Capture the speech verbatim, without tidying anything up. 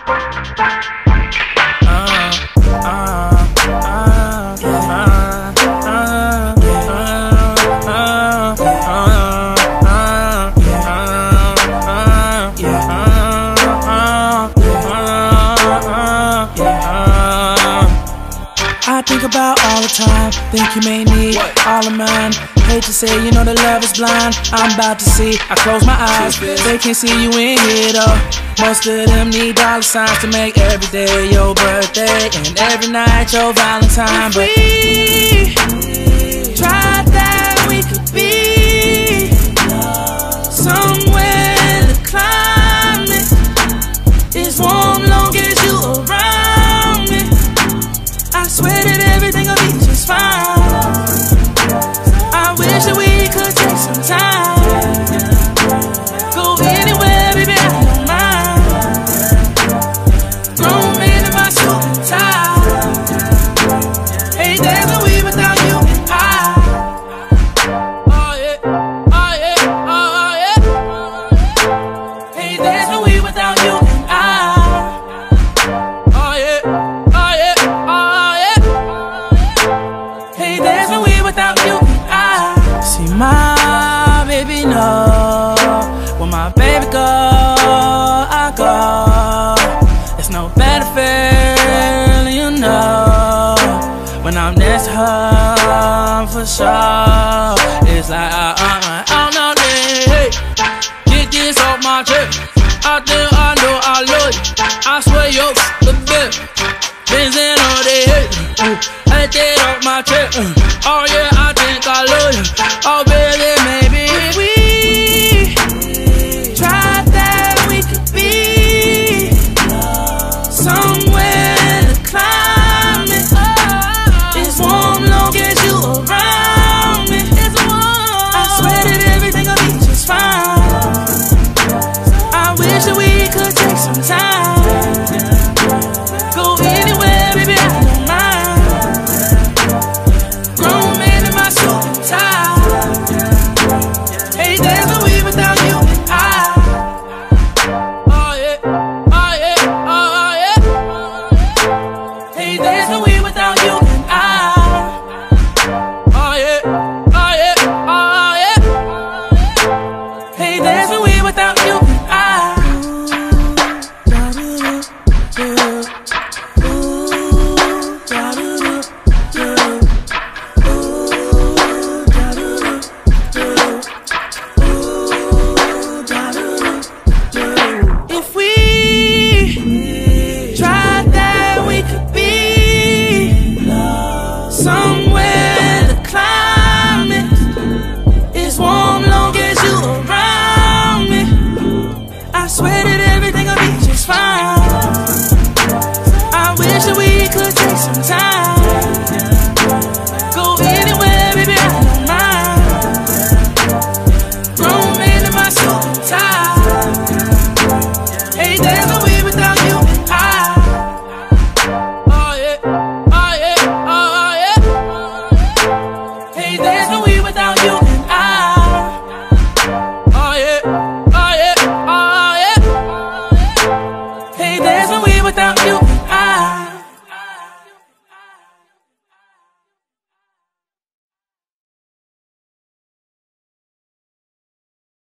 I think about all the time, think you may need all of mine. Hate to say, you know that love is blind. I'm about to see, I close my eyes, they can't see you in here though. Most of them need dollar signs to make every day your birthday and every night your Valentine. But we tried that, we could be somewhere the climate is warm long as you around me. I swear that everything will be just fine. I wish that we could take some time, go anywhere, baby, I don't mind. Grown man in my suit and tie. Hey, there's no we without you and I. Oh yeah, oh yeah, oh yeah. Hey, there's no we without you and I. Oh yeah, oh yeah, oh yeah. Hey, there's no we without you and I. See my baby know, when my baby go, I go. There's no better feeling, you know, when I'm next to her, for sure. It's like, uh, uh, uh, oh no, hey, get this off my chest. I think I know I love you. I swear you're the best. Benzin all they hate. I take that off my chest. Oh yeah.